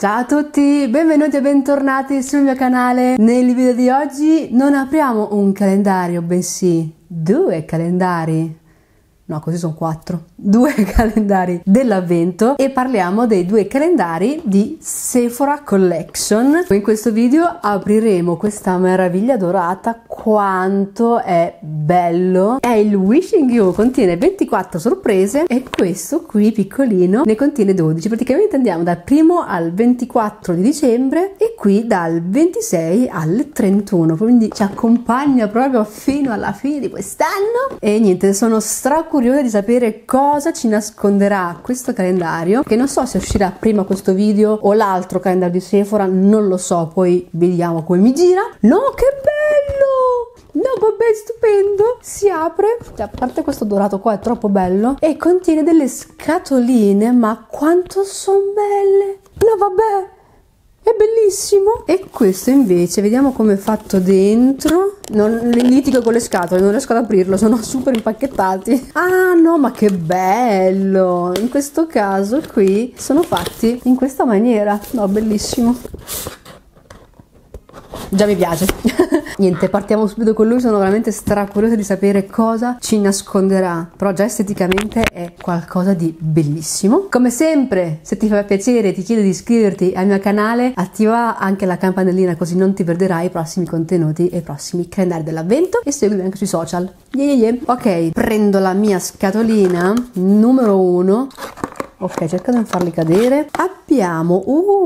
Ciao a tutti, benvenuti e bentornati sul mio canale. Nel video di oggi non apriamo un calendario, bensì due calendari. No, così sono 4. 2 calendari dell'avvento e parliamo dei 2 calendari di Sephora Collection. In questo video apriremo questa meraviglia dorata. Quanto è bello! È il Wishing You, contiene 24 sorprese e questo qui piccolino ne contiene 12. Praticamente andiamo dal 1 al 24 di dicembre e qui dal 26 al 31, quindi ci accompagna proprio fino alla fine di quest'anno. E niente, sono curiosa di sapere cosa ci nasconderà questo calendario, che non so se uscirà prima questo video o l'altro calendario di Sephora, non lo so, poi vediamo come mi gira. No, che bello! No, vabbè, stupendo! Si apre, a parte questo dorato qua è troppo bello, e contiene delle scatoline, ma quanto sono belle! No, vabbè! È bellissimo! E questo invece, vediamo come è fatto dentro. Non litigo con le scatole, non riesco ad aprirlo, sono super impacchettati. Ah no, ma che bello! In questo caso qui sono fatti in questa maniera. No, bellissimo. Già mi piace. Niente, partiamo subito con lui, sono veramente curiosa di sapere cosa ci nasconderà, però già esteticamente è qualcosa di bellissimo. Come sempre, se ti fa piacere ti chiedo di iscriverti al mio canale, attiva anche la campanellina così non ti perderai i prossimi contenuti e i prossimi calendari dell'avvento, e seguimi anche sui social. Ok, prendo la mia scatolina numero 1. Ok, cerco di non farli cadere. Abbiamo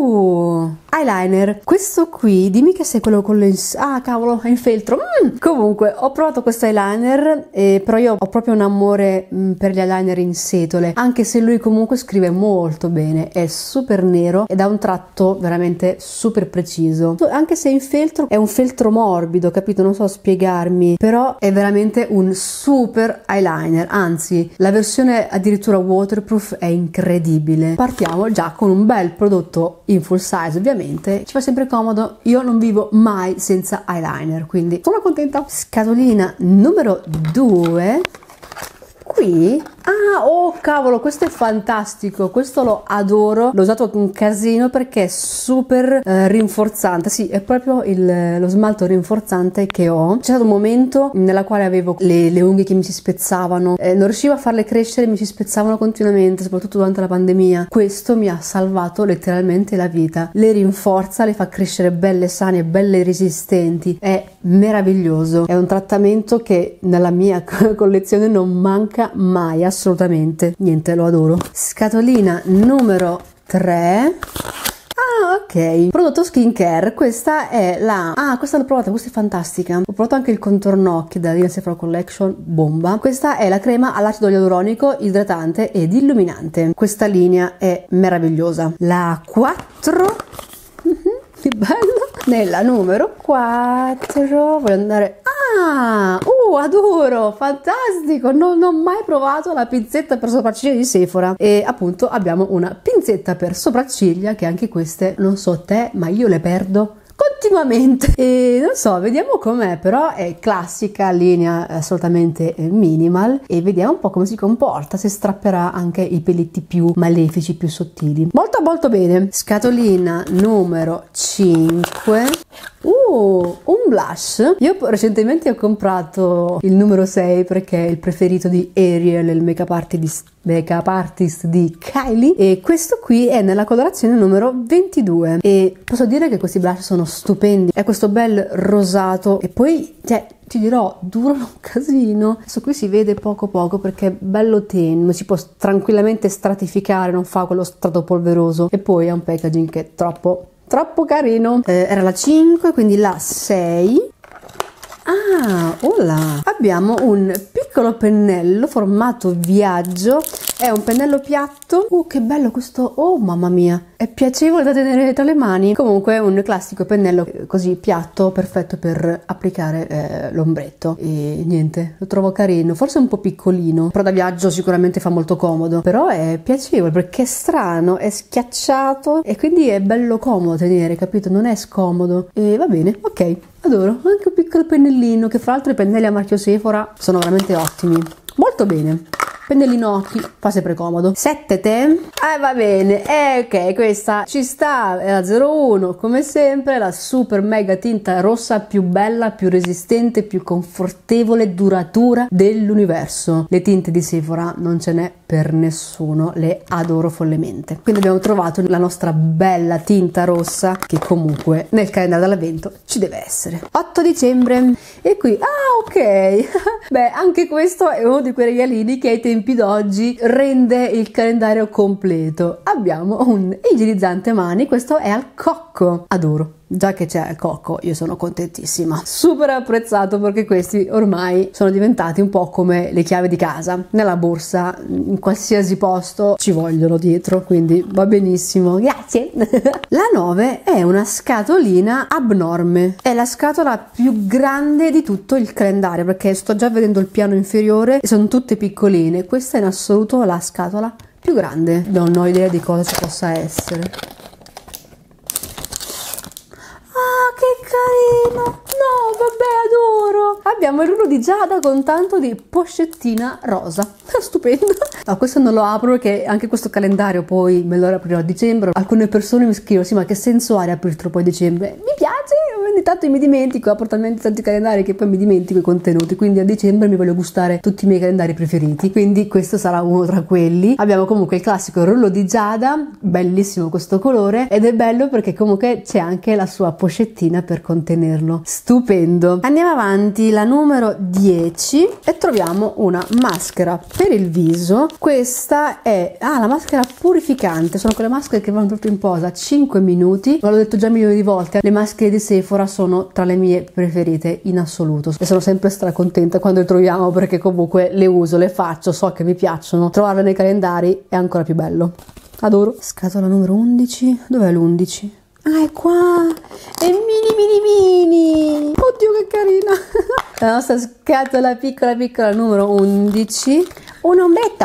eyeliner. Questo qui, dimmi che sei quello con le... Ah, cavolo, è in feltro. Comunque, ho provato questo eyeliner, però io ho proprio un amore per gli eyeliner in setole, anche se lui comunque scrive molto bene. È super nero ed ha un tratto veramente super preciso. Anche se è in feltro, è un feltro morbido, capito? Non so spiegarmi, però è veramente un super eyeliner. Anzi, la versione addirittura waterproof è incredibile. Partiamo già con un bel prodotto in full size, ovviamente ci fa sempre comodo. Io non vivo mai senza eyeliner, quindi sono contenta. Scatolina numero 2. Qui, oh cavolo, questo è fantastico, questo lo adoro, l'ho usato un casino perché è super rinforzante. Sì, è proprio lo smalto rinforzante che ho. C'è stato un momento nella quale avevo le unghie che mi si spezzavano, non riuscivo a farle crescere, mi si spezzavano continuamente, soprattutto durante la pandemia. Questo mi ha salvato letteralmente la vita, le rinforza, le fa crescere belle sane, belle resistenti. È meraviglioso, è un trattamento che nella mia collezione non manca mai, assolutamente. Niente, lo adoro. Scatolina numero 3. Ok, prodotto skincare. Questa è questa l'ho provata, questa è fantastica. Ho provato anche il contorno occhi della linea Sephora Collection, bomba. Questa è la crema all'acido ialuronico idratante ed illuminante. Questa linea è meravigliosa. La 4. Che bello. Nella numero 4 voglio andare... adoro, fantastico. Non ho mai provato la pinzetta per sopracciglia di Sephora, e appunto abbiamo una pinzetta per sopracciglia che anche queste, non so te, ma io le perdo continuamente, e non so, vediamo com'è. Però è classica, linea assolutamente minimal, e vediamo un po' come si comporta, se strapperà anche i peletti più malefici, più sottili. Molto molto bene. Scatolina numero 5. Un blush. Io recentemente ho comprato il numero 6 perché è il preferito di Ariel, il make up artist di Kylie, e questo qui è nella colorazione numero 22, e posso dire che questi blush sono stupendi. È questo bel rosato, e poi ti dirò, durano un casino. Adesso qui si vede poco perché è bello tenue, si può tranquillamente stratificare, non fa quello strato polveroso, e poi ha un packaging che è troppo carino. Era la 5, quindi la 6. Abbiamo un piccolo pennello formato viaggio, è un pennello piatto. Che bello questo, mamma mia, è piacevole da tenere tra le mani. Comunque un classico pennello così piatto, perfetto per applicare l'ombretto, e niente, lo trovo carino, forse un po' piccolino, però da viaggio sicuramente fa molto comodo. Però è piacevole perché è strano, è schiacciato, e quindi è bello comodo tenere, capito? Non è scomodo, e va bene, ok. Adoro, anche un piccolo pennellino, che fra l'altro i pennelli a marchio Sephora sono veramente ottimi. Molto bene. pennellino occhi, fa sempre comodo. 7 tè, va bene, ok, questa ci sta, è la 01 come sempre, la super mega tinta rossa più bella, più resistente, più confortevole, duratura dell'universo. Le tinte di Sephora non ce n'è per nessuno, le adoro follemente. Quindi abbiamo trovato la nostra bella tinta rossa che comunque nel calendario dell'avvento ci deve essere. 8 dicembre e qui, ok, beh, anche questo è uno di quei regalini che ai tempi d'oggi rende il calendario completo. Abbiamo un igienizzante mani, questo è al cocco, adoro. Già che c'è il cocco io sono contentissima, super apprezzato, perché questi ormai sono diventati un po' come le chiavi di casa, nella borsa, in qualsiasi posto ci vogliono dietro, quindi va benissimo, grazie. La 9 è una scatolina abnorme, è la scatola più grande di tutto il calendario, perché sto già vedendo il piano inferiore e sono tutte piccoline. Questa è in assoluto la scatola più grande, non ho idea di cosa ci possa essere. Che carino! No, vabbè, adoro! Abbiamo il rullo di Giada con tanto di pochettina rosa. Stupendo! No, questo non lo apro perché anche questo calendario poi me lo aprirò a dicembre. Alcune persone mi scrivono: sì, ma che senso ha riaprirlo poi a dicembre? Mi piace, ogni tanto mi dimentico, apro talmente tanti calendari che poi mi dimentico i contenuti, quindi a dicembre mi voglio gustare tutti i miei calendari preferiti, quindi questo sarà uno tra quelli. Abbiamo comunque il classico rullo di Giada, bellissimo questo colore, ed è bello perché comunque c'è anche la sua pochettina per contenerlo. Stupendo! Andiamo avanti, la numero 10, e troviamo una maschera per il viso. Questa è la maschera purificante, sono quelle maschere che vanno proprio in posa 5 minuti, ma l'ho detto già milioni di volte, le maschere di Sephora sono tra le mie preferite in assoluto e sono sempre stracontenta quando le troviamo, perché comunque le uso, le faccio, so che mi piacciono, trovarle nei calendari è ancora più bello, adoro. Scatola numero 11, dov'è l'11? È qua, è mini, oddio che carina. La nostra scatola piccola numero 11, un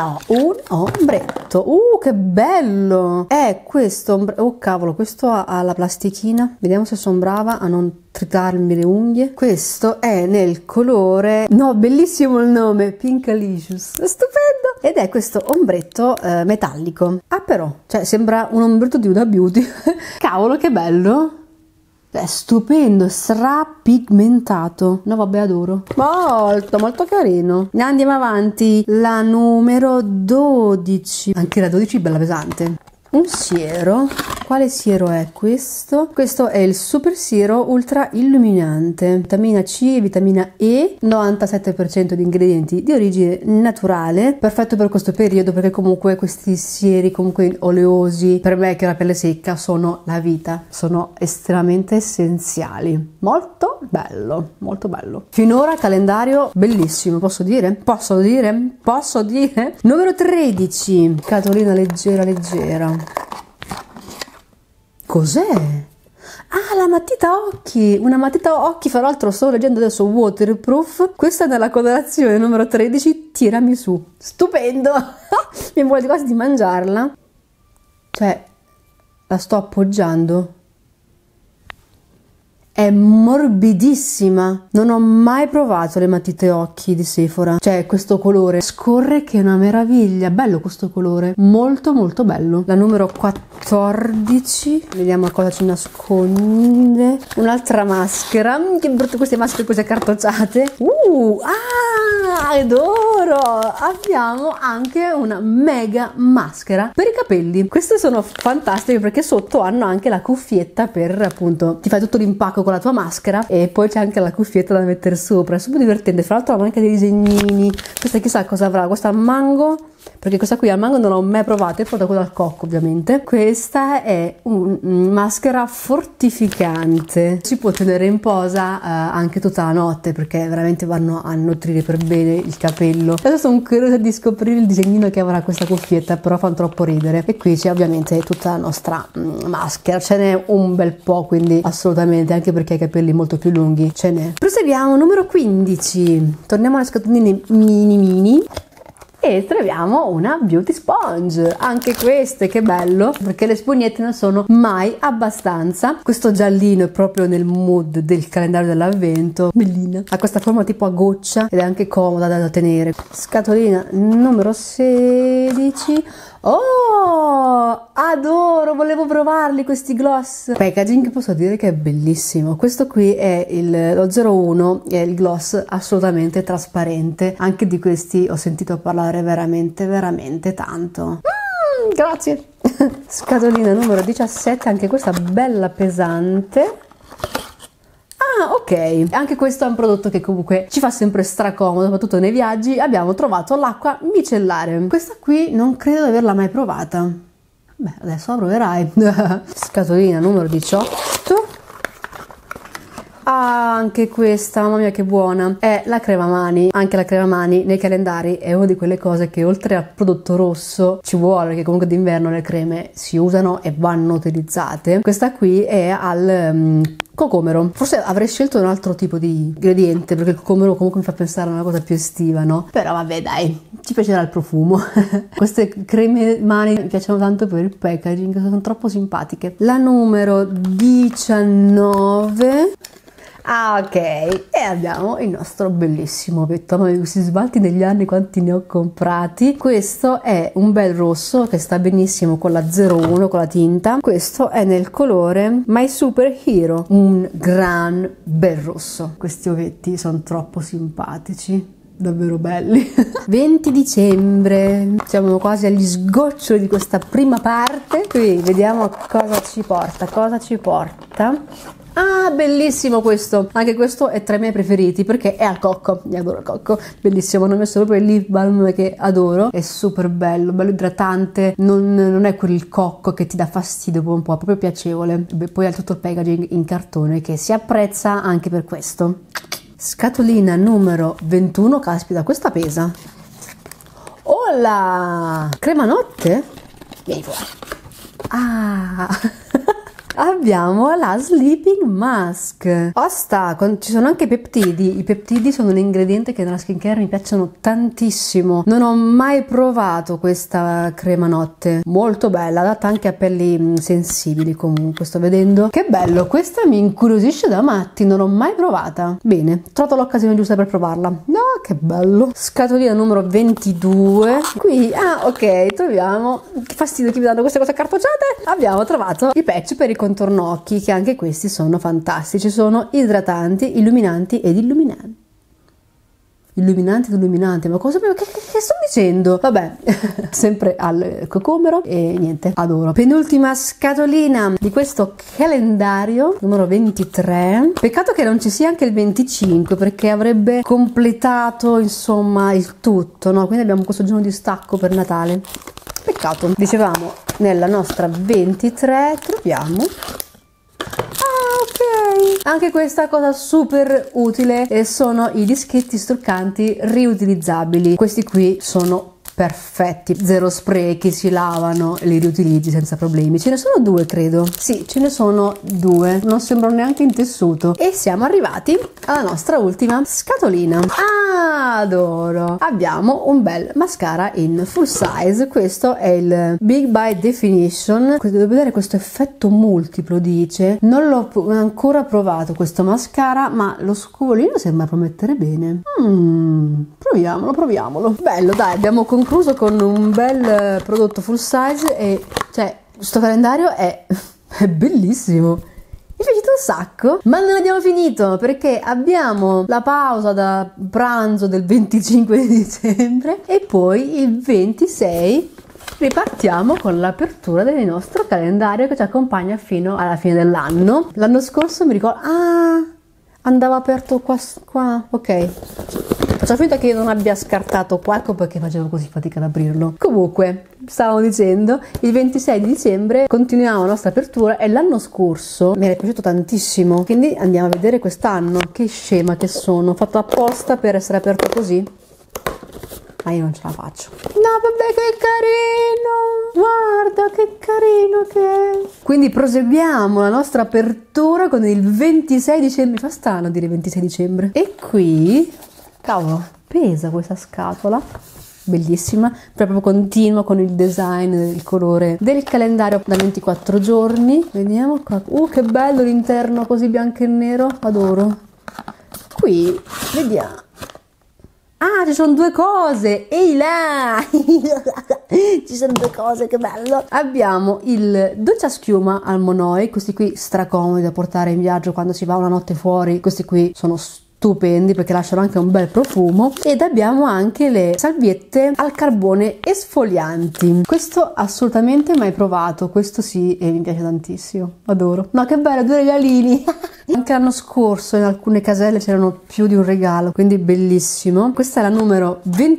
ombretto, che bello, è questo oh cavolo, questo ha la plastichina, vediamo se sono brava a non tritarmi le unghie. Questo è nel colore, no, bellissimo il nome, Pinkalicious, stupendo, ed è questo ombretto metallico, però, cioè sembra un ombretto di una beauty. Cavolo che bello, è stupendo, strapigmentato, no vabbè, adoro, molto carino. Andiamo avanti, la numero 12, anche la 12 bella pesante. Un siero, quale siero è questo? Questo è il super siero ultra illuminante, vitamina C e vitamina E, 97% di ingredienti di origine naturale, perfetto per questo periodo, perché comunque questi sieri comunque oleosi, per me che ho la pelle secca, sono la vita, sono estremamente essenziali. Molto bello, molto bello. Finora calendario bellissimo, posso dire? Numero 13, scatolina leggera. Cos'è? La matita occhi, una matita occhi, fra l'altro sto leggendo adesso, waterproof. Questa è nella colorazione numero 13, tirami su, stupendo. Mi vuole quasi di mangiarla, cioè la sto appoggiando, è morbidissima, non ho mai provato le matite occhi di Sephora, cioè questo colore scorre che è una meraviglia, bello questo colore, molto bello. La numero 14, vediamo cosa ci nasconde, un'altra maschera, che brutto queste maschere così accartocciate, adoro. Abbiamo anche una mega maschera per i capelli, queste sono fantastiche perché sotto hanno anche la cuffietta per, appunto, ti fai tutto l'impacco con la tua maschera e poi c'è anche la cuffietta da mettere sopra, è super divertente. Fra l'altro hanno anche dei disegnini, questa chissà cosa avrà, questa al mango, perché questa qui al mango non l'ho mai provata, è fatta quella al cocco ovviamente. Questa è una maschera fortificante, si può tenere in posa anche tutta la notte, perché veramente vanno a nutrire per bene il capello. Adesso sono curiosa di scoprire il disegnino che avrà questa cuffietta, però fanno troppo ridere. E qui c'è ovviamente tutta la nostra maschera, ce n'è un bel po', quindi assolutamente, anche perché ha i capelli molto più lunghi, ce n'è. Proseguiamo, numero 15, torniamo alle scatoline mini. e troviamo una beauty sponge, anche queste, che bello, perché le spugnette non sono mai abbastanza. Questo giallino è proprio nel mood del calendario dell'avvento, bellina, ha questa forma tipo a goccia ed è anche comoda da tenere. Scatolina numero 16. Oh, adoro, volevo provarli questi gloss. Packaging, posso dire che è bellissimo. Questo qui è lo 01, è il gloss assolutamente trasparente. Anche di questi ho sentito parlare veramente tanto. Grazie. Scatolina numero 17, anche questa bella pesante. Ah, ok, anche questo è un prodotto che comunque ci fa sempre stracomodo, soprattutto nei viaggi. Abbiamo trovato l'acqua micellare. Questa qui non credo di averla mai provata. Beh, adesso la proverai. Scatolina numero 18. Ah, anche questa, mamma mia che buona, è la crema mani. Anche la crema mani nei calendari è una di quelle cose che oltre al prodotto rosso ci vuole, perché comunque d'inverno le creme si usano e vanno utilizzate. Questa qui è al cocomero. Forse avrei scelto un altro tipo di ingrediente, perché il cocomero comunque mi fa pensare a una cosa più estiva, no? Però vabbè, dai, ci piacerà il profumo. Queste creme mani mi piacciono tanto per il packaging, sono troppo simpatiche. La numero 19. Ah, ok, e abbiamo il nostro bellissimo ovetto. Ma questi smalti negli anni quanti ne ho comprati. Questo è un bel rosso che sta benissimo con la 01, con la tinta. Questo è nel colore My Super Hero, un gran bel rosso. Questi ovetti sono troppo simpatici, davvero belli. 20 dicembre, siamo quasi agli sgoccioli di questa prima parte. Qui vediamo cosa ci porta. Ah, bellissimo questo, anche questo è tra i miei preferiti perché è al cocco, io adoro il cocco, bellissimo. Hanno messo proprio il lip balm che adoro, è super bello, bello idratante, non è quel cocco che ti dà fastidio dopo un po', è proprio piacevole. Poi ha tutto il packaging in cartone che si apprezza anche per questo. Scatolina numero 21, caspita, questa pesa. Hola! Crema notte? Vieni fuori. Ah! Abbiamo la Sleeping Mask. Osta, ci sono anche i peptidi. I peptidi sono un ingrediente che nella skincare mi piacciono tantissimo. Non ho mai provato questa crema notte. Molto bella, adatta anche a pelli sensibili comunque, sto vedendo. Che bello, questa mi incuriosisce da matti, non l'ho mai provata. Bene, ho trovato l'occasione giusta per provarla. No, che bello. Scatolina numero 22. Qui, ah, ok, troviamo, che fastidio che mi danno queste cose accartocciate. Abbiamo trovato i patch per i contorno occhi, che anche questi sono fantastici, sono idratanti, illuminanti ed illuminanti. Illuminanti, ma cosa che sto dicendo? Vabbè, sempre al cocomero e niente, adoro. Penultima scatolina di questo calendario, numero 23. Peccato che non ci sia anche il 25, perché avrebbe completato insomma il tutto, no? Quindi abbiamo questo giorno di stacco per Natale. Peccato. Dicevamo, nella nostra 23 troviamo anche questa cosa super utile, e sono i dischetti struccanti riutilizzabili. Questi qui sono perfetti, zero sprechi, si lavano e li riutilizzi senza problemi. Ce ne sono due, credo. Sì, ce ne sono due, non sembrano neanche in tessuto. E siamo arrivati alla nostra ultima scatolina. Adoro! Abbiamo un bel mascara in full size. Questo è il Big by Definition. Devo vedere questo effetto multiplo, dice. Non l'ho ancora provato questo mascara, ma lo scovolino sembra promettere bene. Proviamolo. Bello, dai, abbiamo concluso con un bel prodotto full size e cioè questo calendario è bellissimo. Mi è piaciuto un sacco, ma non abbiamo finito perché abbiamo la pausa da pranzo del 25 di dicembre e poi il 26 ripartiamo con l'apertura del nostro calendario che ci accompagna fino alla fine dell'anno. L'anno scorso mi ricordo, andava aperto qua, ok. Faccio finta che io non abbia scartato qua, ecco perché facevo così fatica ad aprirlo. Comunque, stavo dicendo, il 26 di dicembre continuiamo la nostra apertura e l'anno scorso mi era piaciuto tantissimo, quindi andiamo a vedere quest'anno. Che scema che sono, fatto apposta per essere aperto così. Ma io non ce la faccio. No, vabbè, che carino! Guarda che carino che è! Quindi proseguiamo la nostra apertura con il 26 dicembre. Mi fa strano dire 26 dicembre. E qui, cavolo, pesa questa scatola. bellissima, proprio continua con il design, il colore del calendario da 24 giorni. Vediamo qua, che bello l'interno così bianco e nero, adoro. Qui vediamo, ah, ci sono due cose, ehi là, ci sono due cose, che bello. Abbiamo il doccia schiuma al Monoi, questi qui stracomodi da portare in viaggio quando si va una notte fuori, questi qui sono stupendi perché lasciano anche un bel profumo. Ed abbiamo anche le salviette al carbone esfolianti, questo assolutamente mai provato, questo sì, e mi piace tantissimo, adoro. No, che bello, due regalini. Anche l'anno scorso in alcune caselle c'erano più di un regalo, quindi bellissimo. Questa è la numero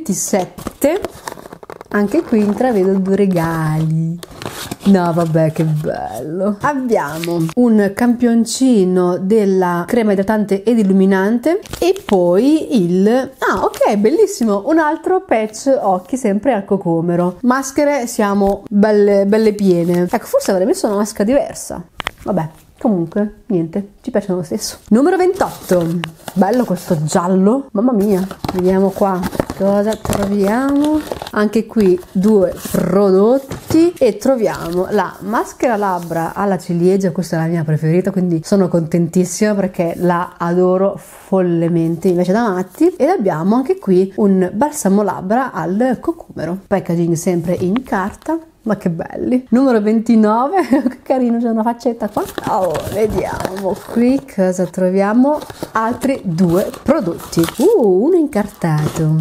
27, anche qui intravedo due regali. No, vabbè, che bello. Abbiamo un campioncino della crema idratante ed illuminante e poi il... ah, ok, bellissimo, un altro patch occhi sempre al cocomero. Maschere siamo belle piene. Ecco, forse avrei messo una maschera diversa. Vabbè, comunque, niente, ci piace lo stesso. Numero 28. Bello questo giallo. Mamma mia, vediamo qua cosa troviamo. Anche qui due prodotti e troviamo la maschera labbra alla ciliegia, questa è la mia preferita, quindi sono contentissima perché la adoro follemente, invece da matti. Ed abbiamo anche qui un balsamo labbra al cocomero, packaging sempre in carta. Ma che belli. Numero 29, che carino, c'è una faccetta qua. Oh, vediamo qui cosa troviamo. Altri due prodotti. Uno incartato.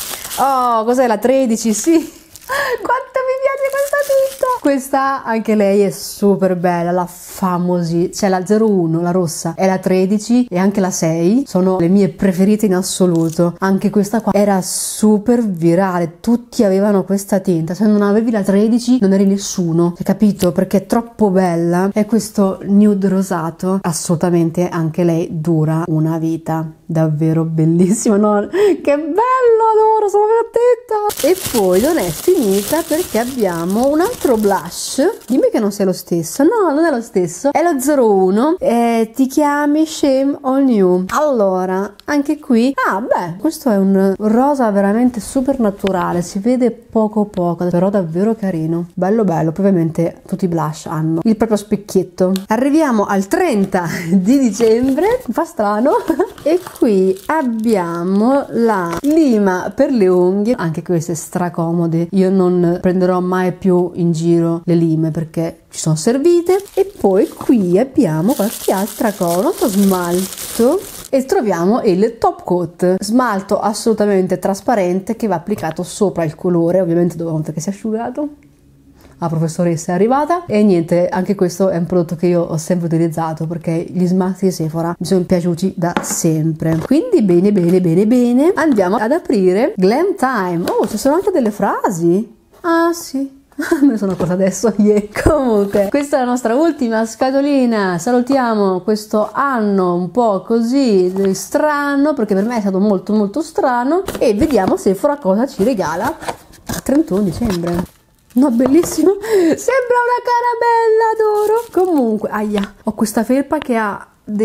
Oh, cos'è la 13? Sì. Quanto mi piace questa tinta! Questa anche lei è super bella, la famosi, c'è la 01, la rossa, e la 13 e anche la 6 sono le mie preferite in assoluto. Anche questa qua era super virale, tutti avevano questa tinta, se non avevi la 13 non eri nessuno, hai capito? Perché è troppo bella. E questo nude rosato, assolutamente anche lei dura una vita, davvero bellissima, no? Che bello, adoro, sono contenta! E poi non è finita perché abbiamo un altro blush. Dimmi che non sia lo stesso. No, non è lo stesso, è lo 01 e ti chiami Shame on You. Allora, anche qui, ah beh, questo è un rosa veramente super naturale, si vede poco però davvero carino, bello bello. Poi ovviamente tutti i blush hanno il proprio specchietto. Arriviamo al 30 di dicembre, fa strano. E qui abbiamo la lima per le unghie, anche queste stracomode. Io non prenderò mai più in giro le lime perché ci sono servite. E poi qui abbiamo qualche altra cosa, un altro smalto, e troviamo il top coat, smalto assolutamente trasparente che va applicato sopra il colore, ovviamente dopo una volta che si è asciugato. La professoressa è arrivata. E niente, anche questo è un prodotto che io ho sempre utilizzato perché gli smalti di Sephora mi sono piaciuti da sempre. Quindi bene, andiamo ad aprire Glam Time. Oh, ci sono anche delle frasi. Ah sì, me ne sono accorta adesso, yeah. Comunque, questa è la nostra ultima scatolina. Salutiamo questo anno un po' così strano, perché per me è stato molto strano, e vediamo Sephora cosa ci regala il 31 dicembre. No, bellissimo, sembra una carabella, adoro. Comunque, aia, ho questa felpa che ha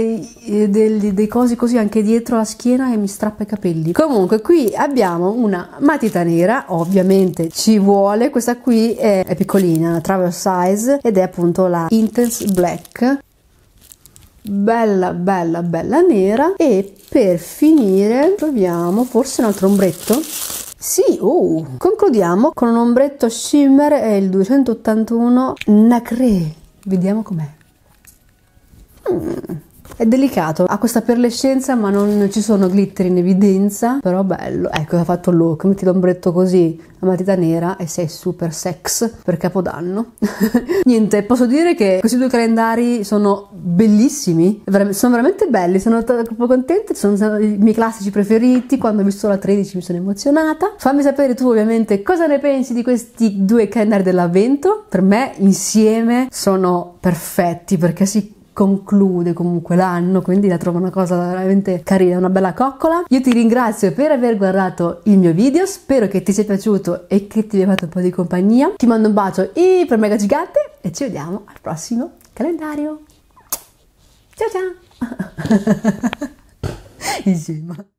dei cosi così anche dietro la schiena e mi strappa i capelli. Comunque qui abbiamo una matita nera, ovviamente ci vuole. Questa qui è piccolina, una travel size, ed è appunto la Intense Black, bella nera. E per finire troviamo forse un altro ombretto. Sì, concludiamo con un ombretto shimmer, è il 281 Nacré. Vediamo com'è. È delicato, ha questa perlescenza ma non ci sono glitter in evidenza, però bello. Ecco, ha fatto il look, metti l'ombretto così a matita nera e sei super sex per Capodanno. Niente, posso dire che questi due calendari sono bellissimi, sono veramente belli, sono proprio contenta, sono i miei classici preferiti. Quando ho visto la 13 mi sono emozionata. Fammi sapere tu ovviamente cosa ne pensi di questi due calendari dell'avvento. Per me insieme sono perfetti perché si conclude comunque l'anno, quindi la trovo una cosa veramente carina, una bella coccola. Io ti ringrazio per aver guardato il mio video, spero che ti sia piaciuto e che ti abbia fatto un po' di compagnia. Ti mando un bacio iper mega gigante e ci vediamo al prossimo calendario. Ciao ciao. Insieme.